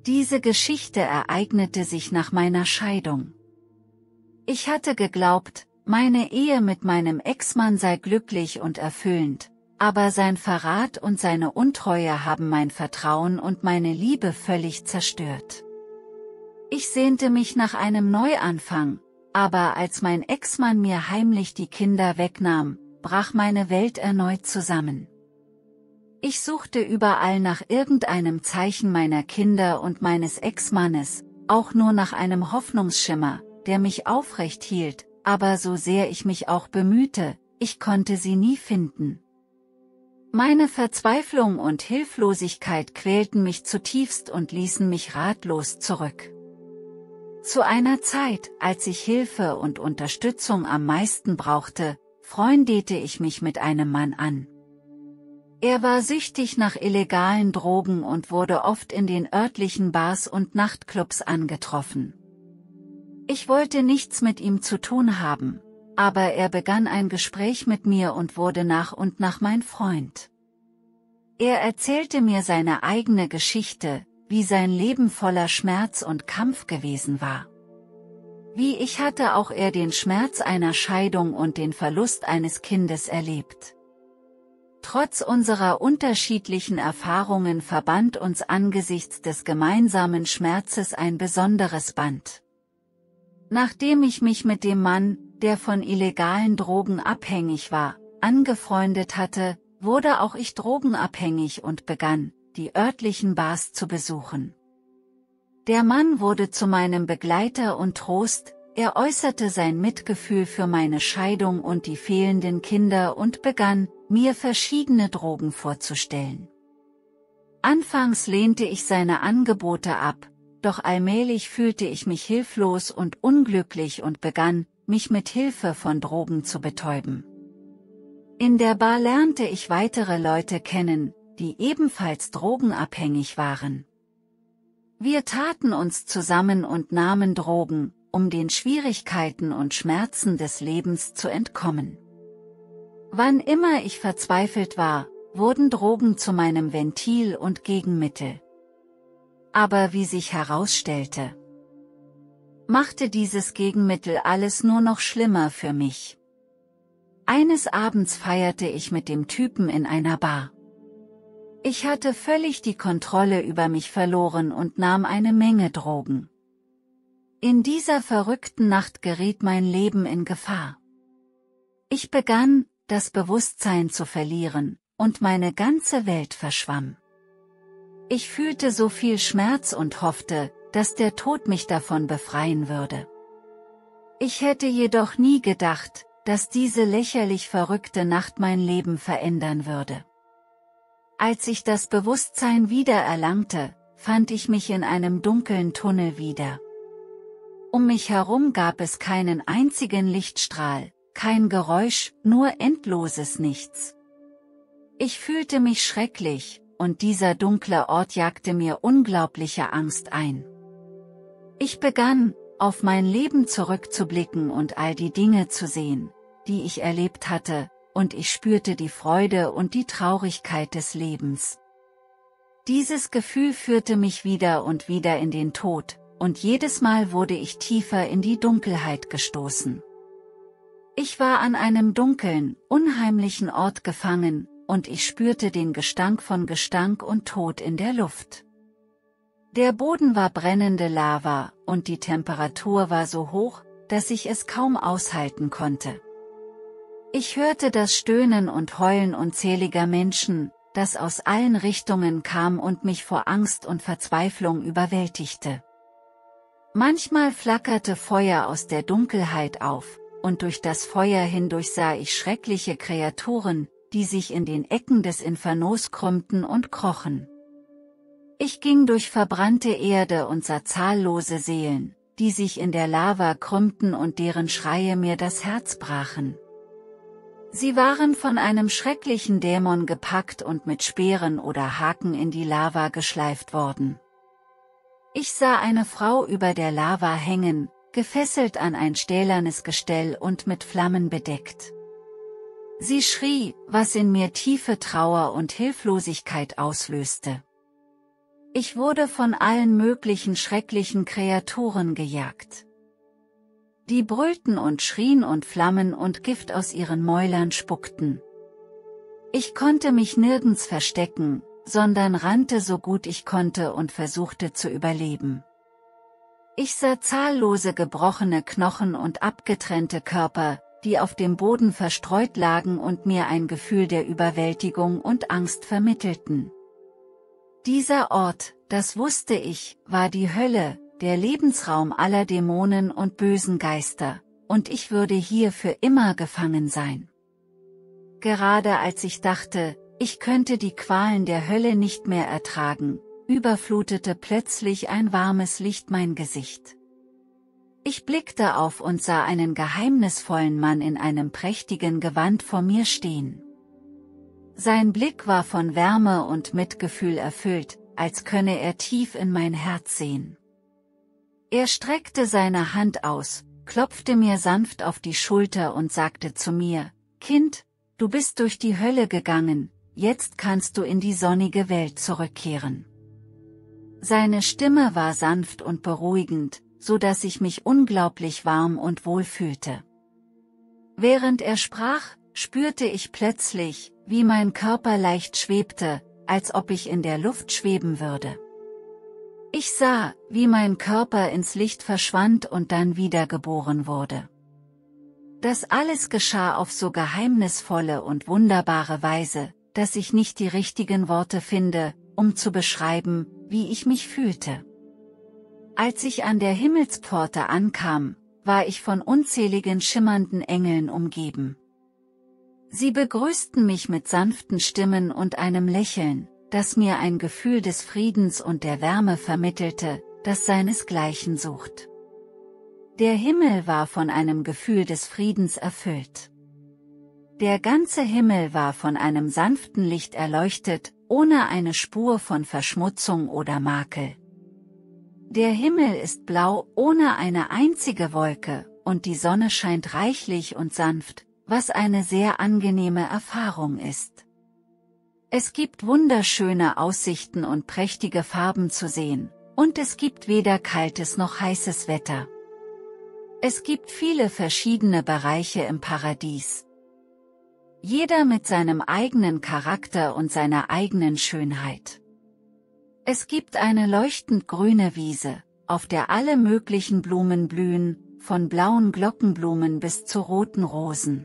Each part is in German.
Diese Geschichte ereignete sich nach meiner Scheidung. Ich hatte geglaubt, meine Ehe mit meinem Ex-Mann sei glücklich und erfüllend, aber sein Verrat und seine Untreue haben mein Vertrauen und meine Liebe völlig zerstört. Ich sehnte mich nach einem Neuanfang, aber als mein Ex-Mann mir heimlich die Kinder wegnahm, brach meine Welt erneut zusammen. Ich suchte überall nach irgendeinem Zeichen meiner Kinder und meines Ex-Mannes, auch nur nach einem Hoffnungsschimmer, der mich aufrecht hielt, aber so sehr ich mich auch bemühte, ich konnte sie nie finden. Meine Verzweiflung und Hilflosigkeit quälten mich zutiefst und ließen mich ratlos zurück. Zu einer Zeit, als ich Hilfe und Unterstützung am meisten brauchte, freundete ich mich mit einem Mann an. Er war süchtig nach illegalen Drogen und wurde oft in den örtlichen Bars und Nachtclubs angetroffen. Ich wollte nichts mit ihm zu tun haben, aber er begann ein Gespräch mit mir und wurde nach und nach mein Freund. Er erzählte mir seine eigene Geschichte, wie sein Leben voller Schmerz und Kampf gewesen war. Wie ich hatte auch er den Schmerz einer Scheidung und den Verlust eines Kindes erlebt. Trotz unserer unterschiedlichen Erfahrungen verband uns angesichts des gemeinsamen Schmerzes ein besonderes Band. Nachdem ich mich mit dem Mann, der von illegalen Drogen abhängig war, angefreundet hatte, wurde auch ich drogenabhängig und begann, die örtlichen Bars zu besuchen. Der Mann wurde zu meinem Begleiter und Trost, er äußerte sein Mitgefühl für meine Scheidung und die fehlenden Kinder und begann, mir verschiedene Drogen vorzustellen. Anfangs lehnte ich seine Angebote ab, doch allmählich fühlte ich mich hilflos und unglücklich und begann, mich mit Hilfe von Drogen zu betäuben. In der Bar lernte ich weitere Leute kennen, die ebenfalls drogenabhängig waren. Wir taten uns zusammen und nahmen Drogen, um den Schwierigkeiten und Schmerzen des Lebens zu entkommen. Wann immer ich verzweifelt war, wurden Drogen zu meinem Ventil und Gegenmittel. Aber wie sich herausstellte, machte dieses Gegenmittel alles nur noch schlimmer für mich. Eines Abends feierte ich mit dem Typen in einer Bar. Ich hatte völlig die Kontrolle über mich verloren und nahm eine Menge Drogen. In dieser verrückten Nacht geriet mein Leben in Gefahr. Ich begann, das Bewusstsein zu verlieren, und meine ganze Welt verschwamm. Ich fühlte so viel Schmerz und hoffte, dass der Tod mich davon befreien würde. Ich hätte jedoch nie gedacht, dass diese lächerlich verrückte Nacht mein Leben verändern würde. Als ich das Bewusstsein wiedererlangte, fand ich mich in einem dunklen Tunnel wieder. Um mich herum gab es keinen einzigen Lichtstrahl, kein Geräusch, nur endloses Nichts. Ich fühlte mich schrecklich, und dieser dunkle Ort jagte mir unglaubliche Angst ein. Ich begann, auf mein Leben zurückzublicken und all die Dinge zu sehen, die ich erlebt hatte, und ich spürte die Freude und die Traurigkeit des Lebens. Dieses Gefühl führte mich wieder und wieder in den Tod, und jedes Mal wurde ich tiefer in die Dunkelheit gestoßen. Ich war an einem dunklen, unheimlichen Ort gefangen, und ich spürte den Gestank von Gestank und Tod in der Luft. Der Boden war brennende Lava, und die Temperatur war so hoch, dass ich es kaum aushalten konnte. Ich hörte das Stöhnen und Heulen unzähliger Menschen, das aus allen Richtungen kam und mich vor Angst und Verzweiflung überwältigte. Manchmal flackerte Feuer aus der Dunkelheit auf, und durch das Feuer hindurch sah ich schreckliche Kreaturen, die sich in den Ecken des Infernos krümmten und krochen. Ich ging durch verbrannte Erde und sah zahllose Seelen, die sich in der Lava krümmten und deren Schreie mir das Herz brachen. Sie waren von einem schrecklichen Dämon gepackt und mit Speeren oder Haken in die Lava geschleift worden. Ich sah eine Frau über der Lava hängen, gefesselt an ein stählernes Gestell und mit Flammen bedeckt. Sie schrie, was in mir tiefe Trauer und Hilflosigkeit auslöste. Ich wurde von allen möglichen schrecklichen Kreaturen gejagt. Die brüllten und schrien und Flammen und Gift aus ihren Mäulern spuckten. Ich konnte mich nirgends verstecken, sondern rannte so gut ich konnte und versuchte zu überleben. Ich sah zahllose gebrochene Knochen und abgetrennte Körper, die auf dem Boden verstreut lagen und mir ein Gefühl der Überwältigung und Angst vermittelten. Dieser Ort, das wusste ich, war die Hölle, der Lebensraum aller Dämonen und bösen Geister, und ich würde hier für immer gefangen sein. Gerade als ich dachte, ich könnte die Qualen der Hölle nicht mehr ertragen, überflutete plötzlich ein warmes Licht mein Gesicht. Ich blickte auf und sah einen geheimnisvollen Mann in einem prächtigen Gewand vor mir stehen. Sein Blick war von Wärme und Mitgefühl erfüllt, als könne er tief in mein Herz sehen. Er streckte seine Hand aus, klopfte mir sanft auf die Schulter und sagte zu mir: Kind, du bist durch die Hölle gegangen, jetzt kannst du in die sonnige Welt zurückkehren. Seine Stimme war sanft und beruhigend, so dass ich mich unglaublich warm und wohl fühlte. Während er sprach, spürte ich plötzlich, wie mein Körper leicht schwebte, als ob ich in der Luft schweben würde. Ich sah, wie mein Körper ins Licht verschwand und dann wiedergeboren wurde. Das alles geschah auf so geheimnisvolle und wunderbare Weise, dass ich nicht die richtigen Worte finde, um zu beschreiben, wie ich mich fühlte. Als ich an der Himmelspforte ankam, war ich von unzähligen schimmernden Engeln umgeben. Sie begrüßten mich mit sanften Stimmen und einem Lächeln, das mir ein Gefühl des Friedens und der Wärme vermittelte, das seinesgleichen sucht. Der Himmel war von einem Gefühl des Friedens erfüllt. Der ganze Himmel war von einem sanften Licht erleuchtet, ohne eine Spur von Verschmutzung oder Makel. Der Himmel ist blau, ohne eine einzige Wolke, und die Sonne scheint reichlich und sanft, was eine sehr angenehme Erfahrung ist. Es gibt wunderschöne Aussichten und prächtige Farben zu sehen, und es gibt weder kaltes noch heißes Wetter. Es gibt viele verschiedene Bereiche im Paradies. Jeder mit seinem eigenen Charakter und seiner eigenen Schönheit. Es gibt eine leuchtend grüne Wiese, auf der alle möglichen Blumen blühen, von blauen Glockenblumen bis zu roten Rosen.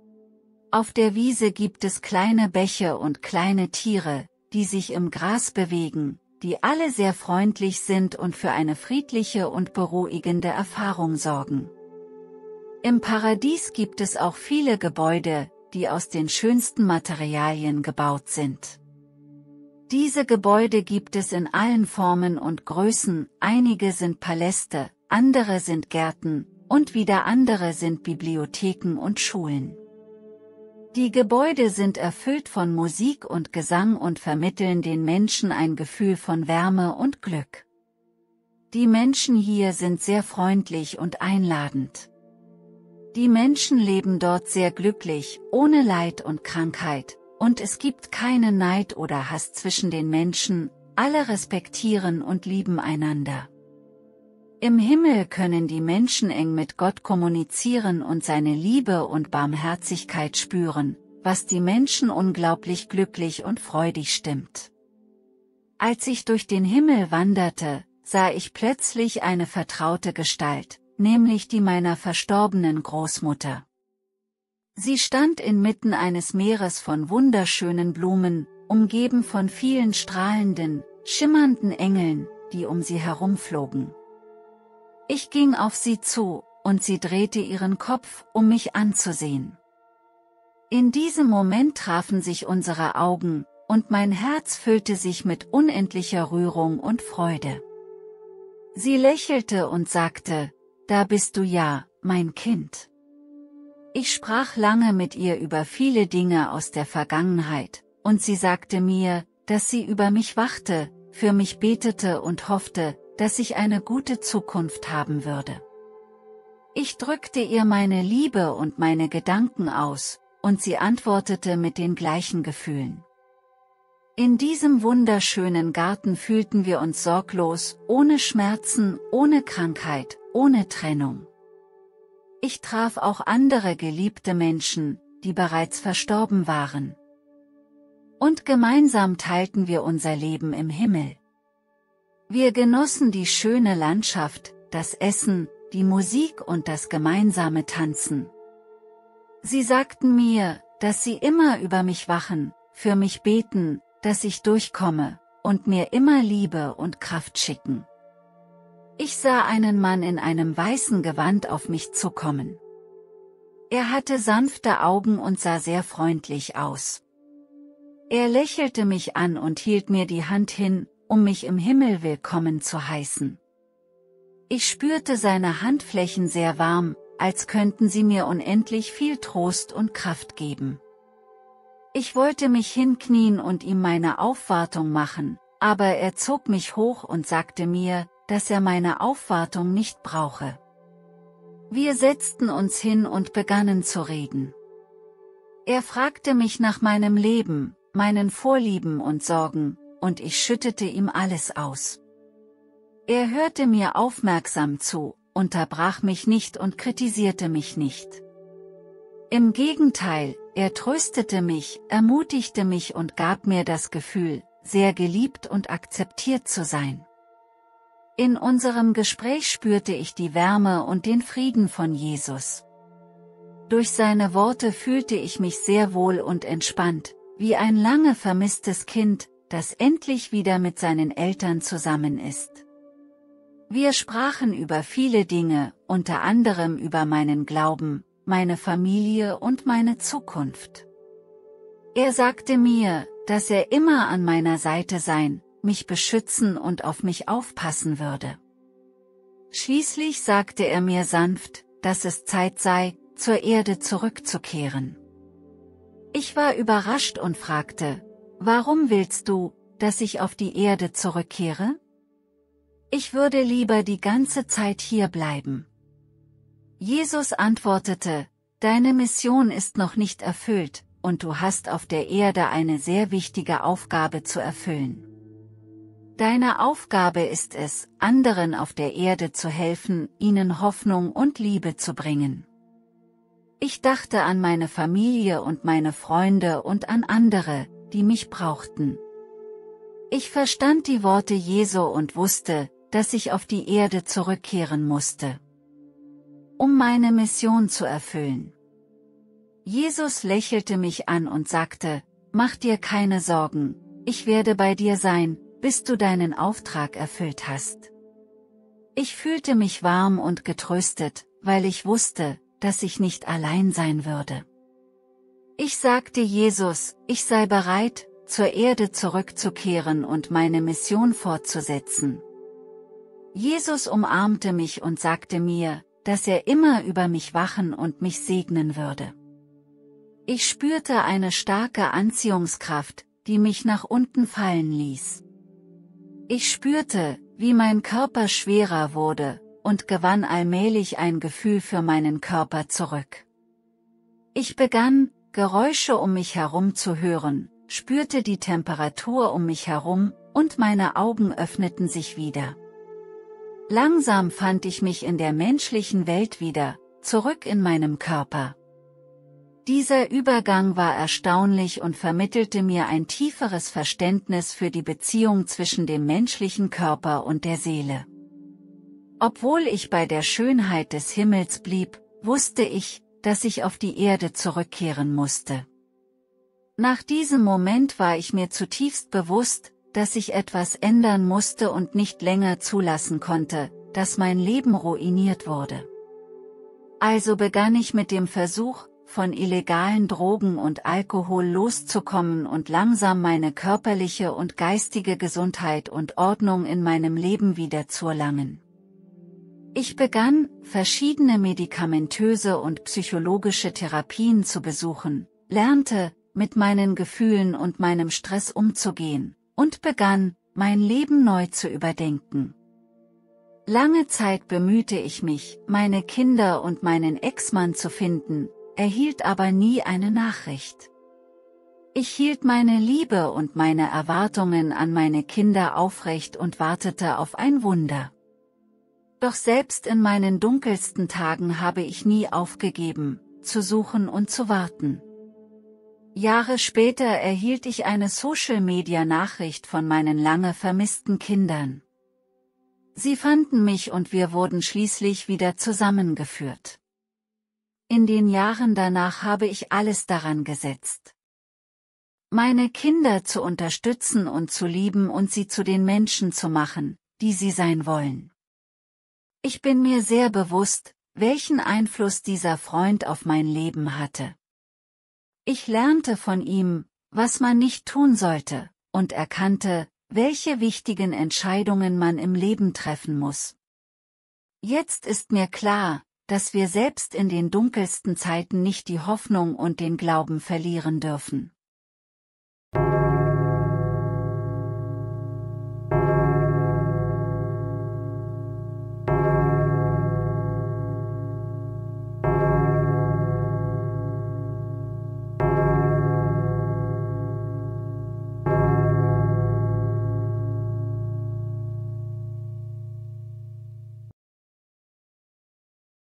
Auf der Wiese gibt es kleine Bäche und kleine Tiere, die sich im Gras bewegen, die alle sehr freundlich sind und für eine friedliche und beruhigende Erfahrung sorgen. Im Paradies gibt es auch viele Gebäude, die aus den schönsten Materialien gebaut sind. Diese Gebäude gibt es in allen Formen und Größen, einige sind Paläste, andere sind Gärten, und wieder andere sind Bibliotheken und Schulen. Die Gebäude sind erfüllt von Musik und Gesang und vermitteln den Menschen ein Gefühl von Wärme und Glück. Die Menschen hier sind sehr freundlich und einladend. Die Menschen leben dort sehr glücklich, ohne Leid und Krankheit, und es gibt keinen Neid oder Hass zwischen den Menschen, alle respektieren und lieben einander. Im Himmel können die Menschen eng mit Gott kommunizieren und seine Liebe und Barmherzigkeit spüren, was die Menschen unglaublich glücklich und freudig stimmt. Als ich durch den Himmel wanderte, sah ich plötzlich eine vertraute Gestalt, nämlich die meiner verstorbenen Großmutter. Sie stand inmitten eines Meeres von wunderschönen Blumen, umgeben von vielen strahlenden, schimmernden Engeln, die um sie herumflogen. Ich ging auf sie zu, und sie drehte ihren Kopf, um mich anzusehen. In diesem Moment trafen sich unsere Augen, und mein Herz füllte sich mit unendlicher Rührung und Freude. Sie lächelte und sagte: Da bist du ja, mein Kind. Ich sprach lange mit ihr über viele Dinge aus der Vergangenheit, und sie sagte mir, dass sie über mich wachte, für mich betete und hoffte, dass ich eine gute Zukunft haben würde. Ich drückte ihr meine Liebe und meine Gedanken aus, und sie antwortete mit den gleichen Gefühlen. In diesem wunderschönen Garten fühlten wir uns sorglos, ohne Schmerzen, ohne Krankheit, ohne Trennung. Ich traf auch andere geliebte Menschen, die bereits verstorben waren. Und gemeinsam teilten wir unser Leben im Himmel. Wir genossen die schöne Landschaft, das Essen, die Musik und das gemeinsame Tanzen. Sie sagten mir, dass sie immer über mich wachen, für mich beten, dass ich durchkomme, und mir immer Liebe und Kraft schicken. Ich sah einen Mann in einem weißen Gewand auf mich zukommen. Er hatte sanfte Augen und sah sehr freundlich aus. Er lächelte mich an und hielt mir die Hand hin, um mich im Himmel willkommen zu heißen. Ich spürte seine Handflächen sehr warm, als könnten sie mir unendlich viel Trost und Kraft geben. Ich wollte mich hinknien und ihm meine Aufwartung machen, aber er zog mich hoch und sagte mir, dass er meine Aufwartung nicht brauche. Wir setzten uns hin und begannen zu reden. Er fragte mich nach meinem Leben, meinen Vorlieben und Sorgen, und ich schüttete ihm alles aus. Er hörte mir aufmerksam zu, unterbrach mich nicht und kritisierte mich nicht. Im Gegenteil, er tröstete mich, ermutigte mich und gab mir das Gefühl, sehr geliebt und akzeptiert zu sein. In unserem Gespräch spürte ich die Wärme und den Frieden von Jesus. Durch seine Worte fühlte ich mich sehr wohl und entspannt, wie ein lange vermisstes Kind, das endlich wieder mit seinen Eltern zusammen ist. Wir sprachen über viele Dinge, unter anderem über meinen Glauben, meine Familie und meine Zukunft. Er sagte mir, dass er immer an meiner Seite sein, mich beschützen und auf mich aufpassen würde. Schließlich sagte er mir sanft, dass es Zeit sei, zur Erde zurückzukehren. Ich war überrascht und fragte, warum willst du, dass ich auf die Erde zurückkehre? Ich würde lieber die ganze Zeit hier bleiben. Jesus antwortete, deine Mission ist noch nicht erfüllt, und du hast auf der Erde eine sehr wichtige Aufgabe zu erfüllen. Deine Aufgabe ist es, anderen auf der Erde zu helfen, ihnen Hoffnung und Liebe zu bringen. Ich dachte an meine Familie und meine Freunde und an andere, die mich brauchten. Ich verstand die Worte Jesu und wusste, dass ich auf die Erde zurückkehren musste, um meine Mission zu erfüllen. Jesus lächelte mich an und sagte, mach dir keine Sorgen, ich werde bei dir sein, bis du deinen Auftrag erfüllt hast. Ich fühlte mich warm und getröstet, weil ich wusste, dass ich nicht allein sein würde. Ich sagte Jesus, ich sei bereit, zur Erde zurückzukehren und meine Mission fortzusetzen. Jesus umarmte mich und sagte mir, dass er immer über mich wachen und mich segnen würde. Ich spürte eine starke Anziehungskraft, die mich nach unten fallen ließ. Ich spürte, wie mein Körper schwerer wurde, und gewann allmählich ein Gefühl für meinen Körper zurück. Ich begann, Geräusche um mich herum zu hören, spürte die Temperatur um mich herum, und meine Augen öffneten sich wieder. Langsam fand ich mich in der menschlichen Welt wieder, zurück in meinem Körper. Dieser Übergang war erstaunlich und vermittelte mir ein tieferes Verständnis für die Beziehung zwischen dem menschlichen Körper und der Seele. Obwohl ich bei der Schönheit des Himmels blieb, wusste ich, dass ich auf die Erde zurückkehren musste. Nach diesem Moment war ich mir zutiefst bewusst, dass ich etwas ändern musste und nicht länger zulassen konnte, dass mein Leben ruiniert wurde. Also begann ich mit dem Versuch, von illegalen Drogen und Alkohol loszukommen und langsam meine körperliche und geistige Gesundheit und Ordnung in meinem Leben wieder zu erlangen. Ich begann, verschiedene medikamentöse und psychologische Therapien zu besuchen, lernte, mit meinen Gefühlen und meinem Stress umzugehen, und begann, mein Leben neu zu überdenken. Lange Zeit bemühte ich mich, meine Kinder und meinen Ex-Mann zu finden, erhielt aber nie eine Nachricht. Ich hielt meine Liebe und meine Erwartungen an meine Kinder aufrecht und wartete auf ein Wunder. Doch selbst in meinen dunkelsten Tagen habe ich nie aufgegeben, zu suchen und zu warten. Jahre später erhielt ich eine Social-Media-Nachricht von meinen lange vermissten Kindern. Sie fanden mich und wir wurden schließlich wieder zusammengeführt. In den Jahren danach habe ich alles daran gesetzt, meine Kinder zu unterstützen und zu lieben und sie zu den Menschen zu machen, die sie sein wollen. Ich bin mir sehr bewusst, welchen Einfluss dieser Freund auf mein Leben hatte. Ich lernte von ihm, was man nicht tun sollte, und erkannte, welche wichtigen Entscheidungen man im Leben treffen muss. Jetzt ist mir klar, dass wir selbst in den dunkelsten Zeiten nicht die Hoffnung und den Glauben verlieren dürfen.